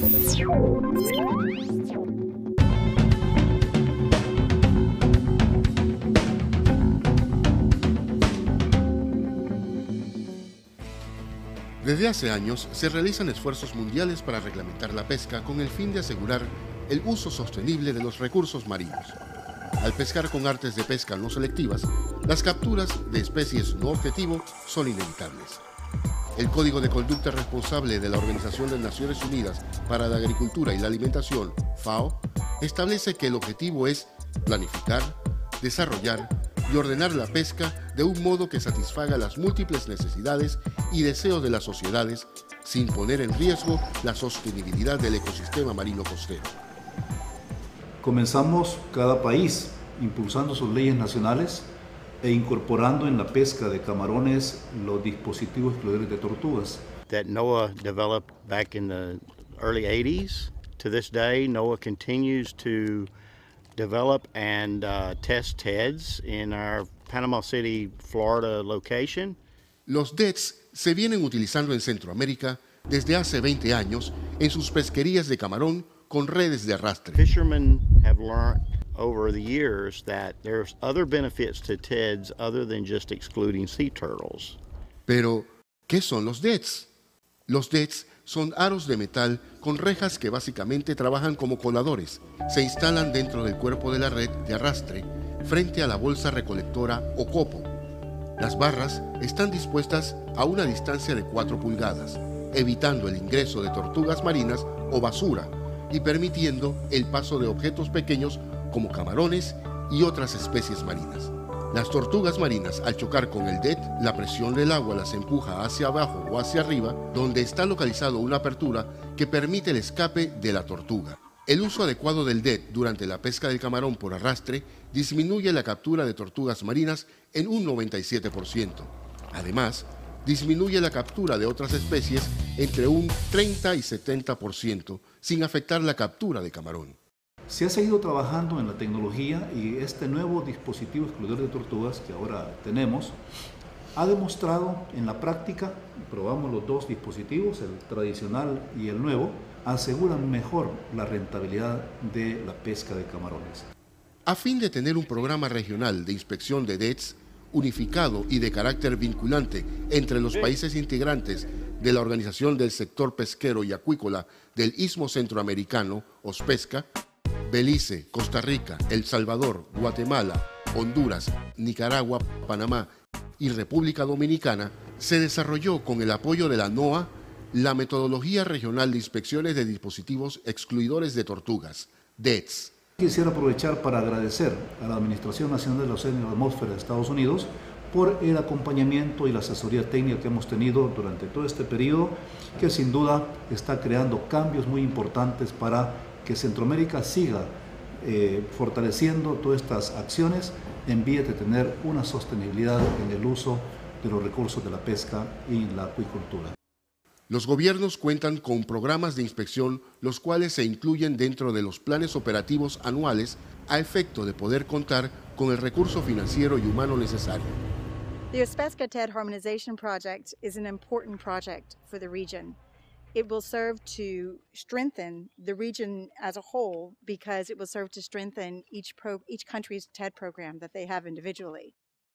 Desde hace años se realizan esfuerzos mundiales para reglamentar la pesca con el fin de asegurar el uso sostenible de los recursos marinos. Al pescar con artes de pesca no selectivas, las capturas de especies no objetivo son inevitables. El Código de Conducta Responsable de la Organización de Naciones Unidas para la Agricultura y la Alimentación, FAO, establece que el objetivo es planificar, desarrollar y ordenar la pesca de un modo que satisfaga las múltiples necesidades y deseos de las sociedades sin poner en riesgo la sostenibilidad del ecosistema marino costero. Comenzamos cada país impulsando sus leyes nacionales e incorporando en la pesca de camarones los dispositivos excluidores de tortugas. That NOAA developed back in the early 80s. To this day, NOAA continues to develop and test TEDs in our Panama City, Florida location. Los DETs se vienen utilizando en Centroamérica desde hace 20 años en sus pesquerías de camarón con redes de arrastre. Fishermen have learned over the years that there's other benefits to TEDs other than just excluding sea turtles. Pero, ¿qué son los DETs? Los DETs son aros de metal con rejas que básicamente trabajan como coladores. Se instalan dentro del cuerpo de la red de arrastre frente a la bolsa recolectora o copo. Las barras están dispuestas a una distancia de 4 pulgadas, evitando el ingreso de tortugas marinas o basura y permitiendo el paso de objetos pequeños como camarones y otras especies marinas. Las tortugas marinas, al chocar con el DET, la presión del agua las empuja hacia abajo o hacia arriba, donde está localizado una apertura que permite el escape de la tortuga. El uso adecuado del DET durante la pesca del camarón por arrastre disminuye la captura de tortugas marinas en un 97%. Además, disminuye la captura de otras especies entre un 30 y 70%, sin afectar la captura de camarón. Se ha seguido trabajando en la tecnología y este nuevo dispositivo excluidor de tortugas que ahora tenemos ha demostrado en la práctica, probamos los dos dispositivos, el tradicional y el nuevo, aseguran mejor la rentabilidad de la pesca de camarones. A fin de tener un programa regional de inspección de DETs unificado y de carácter vinculante entre los países integrantes de la Organización del Sector Pesquero y Acuícola del Istmo Centroamericano, OSPESCA, Belice, Costa Rica, El Salvador, Guatemala, Honduras, Nicaragua, Panamá y República Dominicana, se desarrolló con el apoyo de la NOAA la Metodología Regional de Inspecciones de Dispositivos Excluidores de Tortugas, DETs. Quisiera aprovechar para agradecer a la Administración Nacional del Océano y la Atmósfera de Estados Unidos por el acompañamiento y la asesoría técnica que hemos tenido durante todo este periodo, que sin duda está creando cambios muy importantes para que Centroamérica siga fortaleciendo todas estas acciones en vía de tener una sostenibilidad en el uso de los recursos de la pesca y la acuicultura. Los gobiernos cuentan con programas de inspección, los cuales se incluyen dentro de los planes operativos anuales a efecto de poder contar con el recurso financiero y humano necesario. The OSPESCA TED Harmonization Project is an important project for the region. It will serve to strengthen the region as a whole because it will serve to strengthen each country's TED program that they have individually.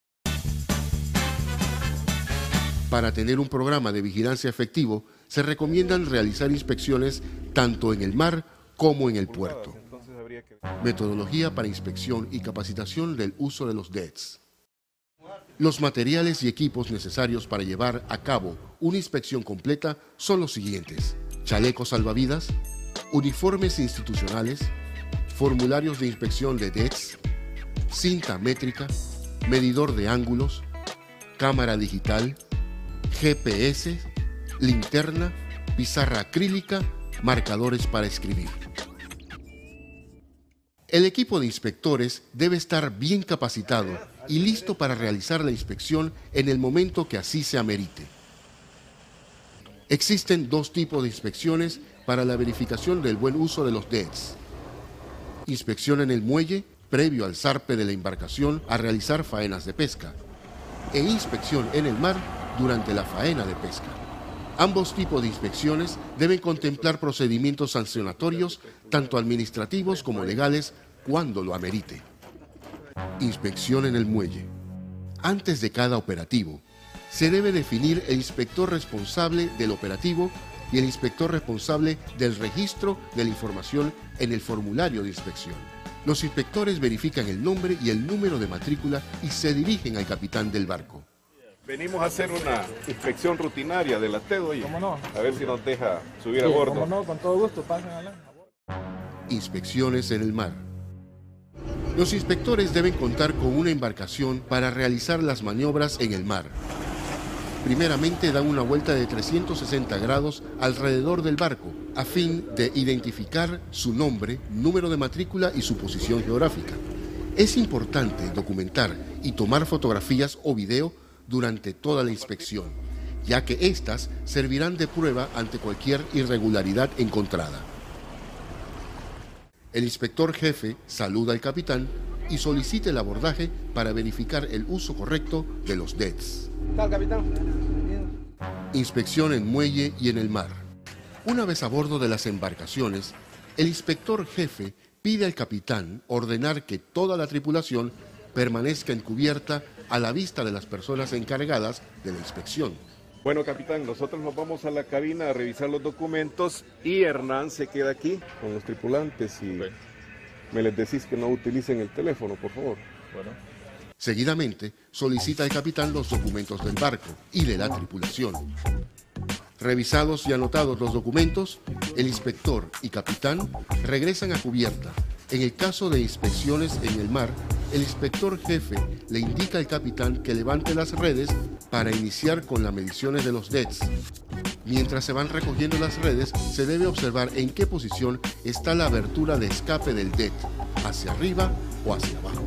Para tener un programa de vigilancia efectivo, se recomiendan realizar inspecciones tanto en el mar como en el puerto. Metodología para inspección y capacitación del uso de los DETs. Los materiales y equipos necesarios para llevar a cabo una inspección completa son los siguientes: chalecos salvavidas, uniformes institucionales, formularios de inspección de DETs, cinta métrica, medidor de ángulos, cámara digital, GPS, linterna, pizarra acrílica, marcadores para escribir. El equipo de inspectores debe estar bien capacitado y listo para realizar la inspección en el momento que así se amerite. Existen dos tipos de inspecciones para la verificación del buen uso de los DETs. Inspección en el muelle, previo al zarpe de la embarcación a realizar faenas de pesca, e inspección en el mar durante la faena de pesca. Ambos tipos de inspecciones deben contemplar procedimientos sancionatorios, tanto administrativos como legales, cuando lo amerite. Inspección en el muelle. Antes de cada operativo, se debe definir el inspector responsable del operativo y el inspector responsable del registro de la información en el formulario de inspección. Los inspectores verifican el nombre y el número de matrícula y se dirigen al capitán del barco. Venimos a hacer una inspección rutinaria de la TED, oye. ¿Cómo no? A ver si nos deja subir a bordo. ¿Cómo no? Con todo gusto, pasen adelante. Inspecciones en el mar. Los inspectores deben contar con una embarcación para realizar las maniobras en el mar. Primeramente dan una vuelta de 360 grados alrededor del barco, a fin de identificar su nombre, número de matrícula y su posición geográfica. Es importante documentar y tomar fotografías o video durante toda la inspección, ya que éstas servirán de prueba ante cualquier irregularidad encontrada. El inspector jefe saluda al capitán y solicita el abordaje para verificar el uso correcto de los DETs. ¿Tal, capitán? Inspección en muelle y en el mar. Una vez a bordo de las embarcaciones, el inspector jefe pide al capitán ordenar que toda la tripulación permanezca en cubierta a la vista de las personas encargadas de la inspección. Bueno, capitán, nosotros nos vamos a la cabina a revisar los documentos y Hernán se queda aquí con los tripulantes y me les decís que no utilicen el teléfono, por favor. Bueno. Seguidamente, solicita al capitán los documentos del barco y de la tripulación. Revisados y anotados los documentos, el inspector y capitán regresan a cubierta. En el caso de inspecciones en el mar, el inspector jefe le indica al capitán que levante las redes para iniciar con las mediciones de los DETs. Mientras se van recogiendo las redes, se debe observar en qué posición está la abertura de escape del DET, hacia arriba o hacia abajo.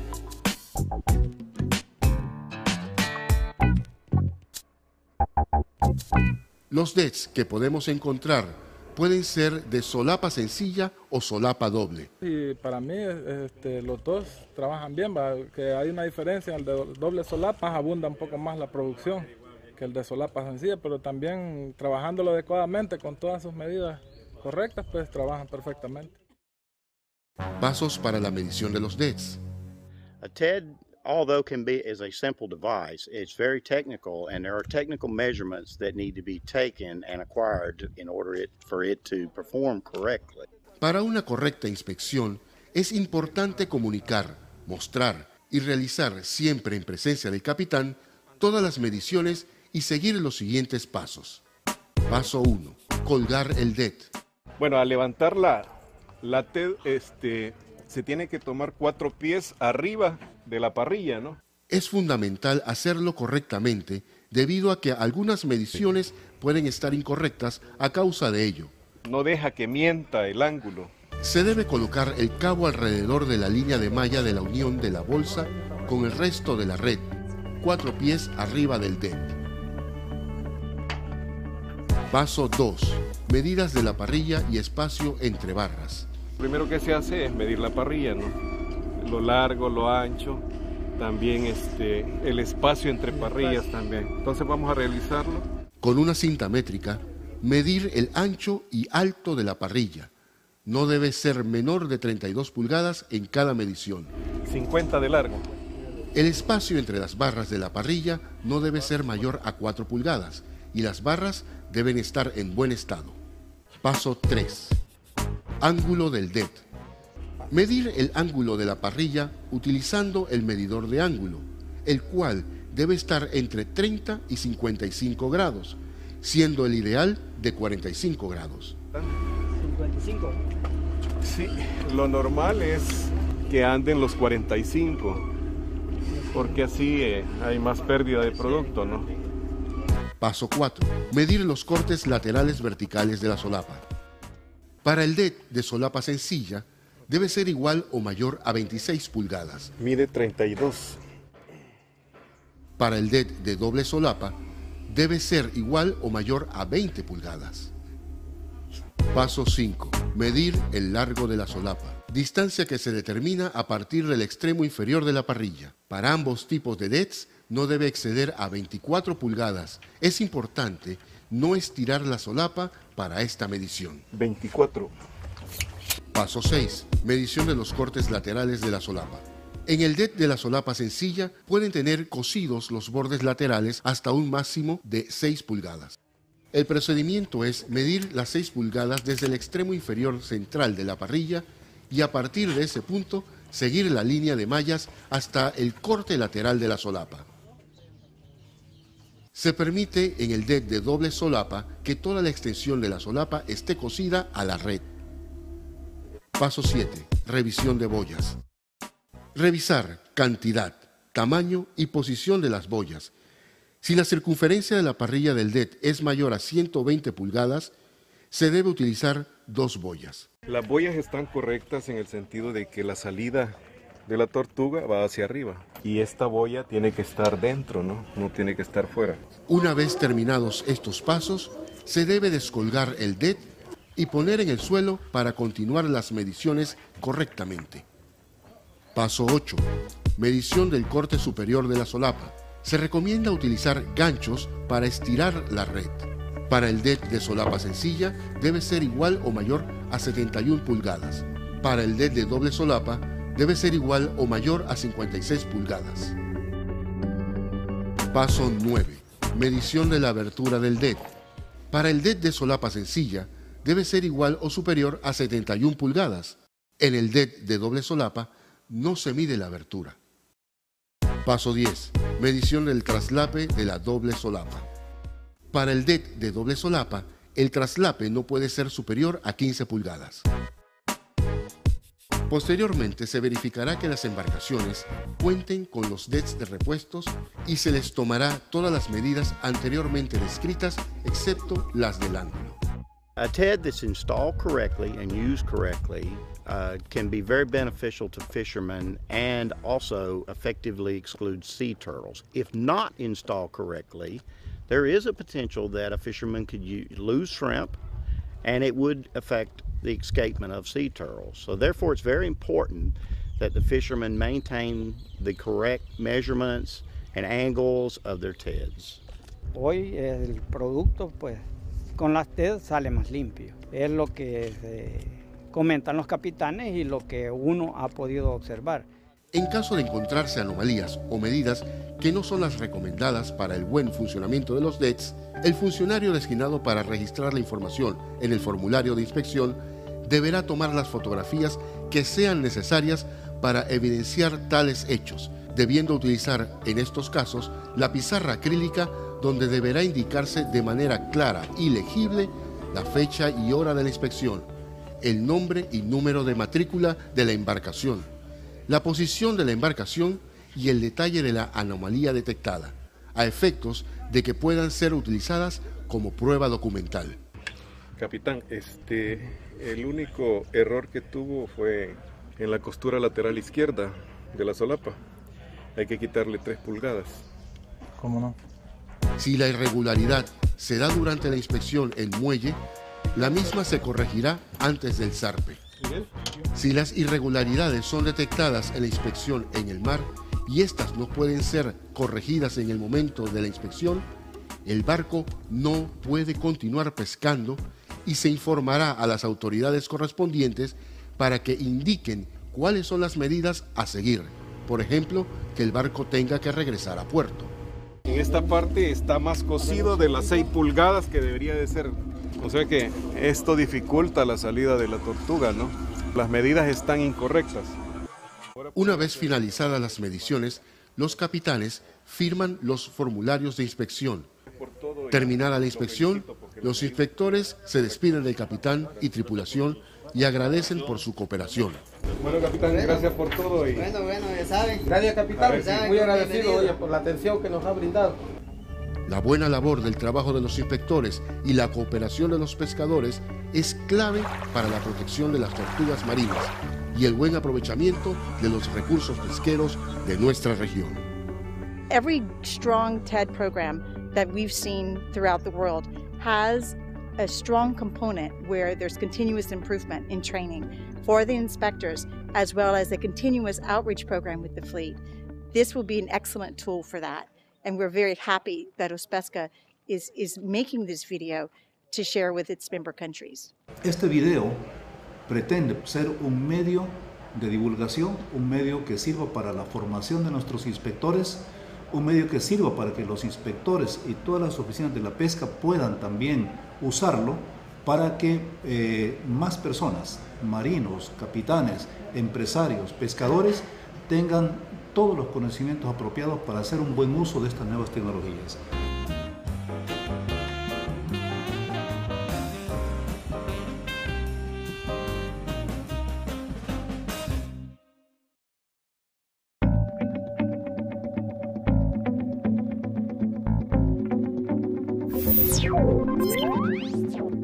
Los DETs que podemos encontrar pueden ser de solapa sencilla o solapa doble. Y para mí los dos trabajan bien, que hay una diferencia, el de doble solapa abunda un poco más la producción que el de solapa sencilla, pero también trabajándolo adecuadamente con todas sus medidas correctas, pues trabajan perfectamente. Pasos para la medición de los DETs. A TED, although is a simple device, it's very technical, and there are technical measurements that need to be taken and acquired in order for it to perform correctly. Para una correcta inspección, es importante comunicar, mostrar y realizar siempre en presencia del capitán todas las mediciones y seguir los siguientes pasos. Paso 1. Colgar el DET. Bueno, al levantar la TED, se tiene que tomar 4 pies arriba de la parrilla, ¿no? Es fundamental hacerlo correctamente debido a que algunas mediciones pueden estar incorrectas a causa de ello. No deja que mienta el ángulo. Se debe colocar el cabo alrededor de la línea de malla de la unión de la bolsa con el resto de la red, 4 pies arriba del DET. Paso 2. Medidas de la parrilla y espacio entre barras. Lo primero que se hace es medir la parrilla, ¿no? Lo largo, lo ancho, también el espacio entre parrillas también. Entonces vamos a realizarlo. Con una cinta métrica, medir el ancho y alto de la parrilla. No debe ser menor de 32 pulgadas en cada medición. 50 de largo. El espacio entre las barras de la parrilla no debe ser mayor a 4 pulgadas y las barras deben estar en buen estado. Paso 3. Ángulo del DET. Medir el ángulo de la parrilla utilizando el medidor de ángulo, el cual debe estar entre 30 y 55 grados, siendo el ideal de 45 grados. 55. Sí, lo normal es que anden los 45, porque así hay más pérdida de producto, ¿no? Paso 4. Medir los cortes laterales verticales de la solapa. Para el DET de solapa sencilla, debe ser igual o mayor a 26 pulgadas. Mide 32. Para el DET de doble solapa, debe ser igual o mayor a 20 pulgadas. Paso 5. Medir el largo de la solapa. Distancia que se determina a partir del extremo inferior de la parrilla. Para ambos tipos de DETs no debe exceder a 24 pulgadas. Es importante no estirar la solapa para esta medición. 24. Paso 6. Medición de los cortes laterales de la solapa. En el DET de la solapa sencilla pueden tener cosidos los bordes laterales hasta un máximo de 6 pulgadas. El procedimiento es medir las 6 pulgadas desde el extremo inferior central de la parrilla y a partir de ese punto seguir la línea de mallas hasta el corte lateral de la solapa. Se permite en el DET de doble solapa que toda la extensión de la solapa esté cosida a la red. Paso 7. Revisión de boyas. Revisar cantidad, tamaño y posición de las boyas. Si la circunferencia de la parrilla del DET es mayor a 120 pulgadas, se debe utilizar 2 boyas. Las boyas están correctas en el sentido de que la salida de la tortuga va hacia arriba y esta boya tiene que estar dentro, no tiene que estar fuera. Una vez terminados estos pasos, se debe descolgar el DET y poner en el suelo para continuar las mediciones correctamente. Paso 8. Medición del corte superior de la solapa. Se recomienda utilizar ganchos para estirar la red. Para el DET de solapa sencilla debe ser igual o mayor a 71 pulgadas. Para el DET de doble solapa debe ser igual o mayor a 56 pulgadas. Paso 9. Medición de la abertura del DET. Para el DET de solapa sencilla debe ser igual o superior a 71 pulgadas. En el DET de doble solapa no se mide la abertura. Paso 10. Medición del traslape de la doble solapa. Para el DET de doble solapa, el traslape no puede ser superior a 15 pulgadas. Posteriormente se verificará que las embarcaciones cuenten con los DETs de repuestos y se les tomará todas las medidas anteriormente descritas excepto las del ángulo. A TED that's installed correctly and used correctly can be very beneficial to fishermen and also effectively exclude sea turtles. If not installed correctly, there is a potential that a fisherman could lose shrimp and it would affect the escapement of sea turtles. So therefore it's very important that the fishermen maintain the correct measurements and angles of their TEDs. Hoy el producto pues con las TED sale más limpio. Es lo que comentan los capitanes y lo que uno ha podido observar. En caso de encontrarse anomalías o medidas que no son las recomendadas para el buen funcionamiento de los DETs, el funcionario designado para registrar la información en el formulario de inspección deberá tomar las fotografías que sean necesarias para evidenciar tales hechos, debiendo utilizar en estos casos la pizarra acrílica donde deberá indicarse de manera clara y legible la fecha y hora de la inspección, el nombre y número de matrícula de la embarcación, la posición de la embarcación y el detalle de la anomalía detectada, a efectos de que puedan ser utilizadas como prueba documental. Capitán, el único error que tuvo fue en la costura lateral izquierda de la solapa. Hay que quitarle 3 pulgadas. ¿Cómo no? Si la irregularidad se da durante la inspección en muelle, la misma se corregirá antes del zarpe. Si las irregularidades son detectadas en la inspección en el mar y estas no pueden ser corregidas en el momento de la inspección, el barco no puede continuar pescando y se informará a las autoridades correspondientes para que indiquen cuáles son las medidas a seguir. Por ejemplo, que el barco tenga que regresar a puerto. En esta parte está más cosido de las 6 pulgadas que debería de ser. O sea que esto dificulta la salida de la tortuga, ¿no? Las medidas están incorrectas. Una vez finalizadas las mediciones, los capitanes firman los formularios de inspección. Terminada la inspección, los inspectores se despiden del capitán y tripulación y agradecen por su cooperación. Bueno, capitán, gracias por todo. Bueno, ya saben. Gracias, capitán. Muy agradecido por la atención que nos ha brindado. La buena labor del trabajo de los inspectores y la cooperación de los pescadores es clave para la protección de las tortugas marinas y el buen aprovechamiento de los recursos pesqueros de nuestra región. Every strong TED program that we've seen throughout the world has a strong component where there's continuous improvement in training for the inspectors, as well as a continuous outreach program with the fleet. This will be an excellent tool for that, and we're very happy that OSPESCA is making this video to share with its member countries. Este video pretende ser un medio de divulgación, un medio que sirva para la formación de nuestros inspectores, un medio que sirva para que los inspectores y todas las oficinas de la pesca puedan también usarlo para que más personas, marinos, capitanes, empresarios, pescadores, tengan todos los conocimientos apropiados para hacer un buen uso de estas nuevas tecnologías. Thank you.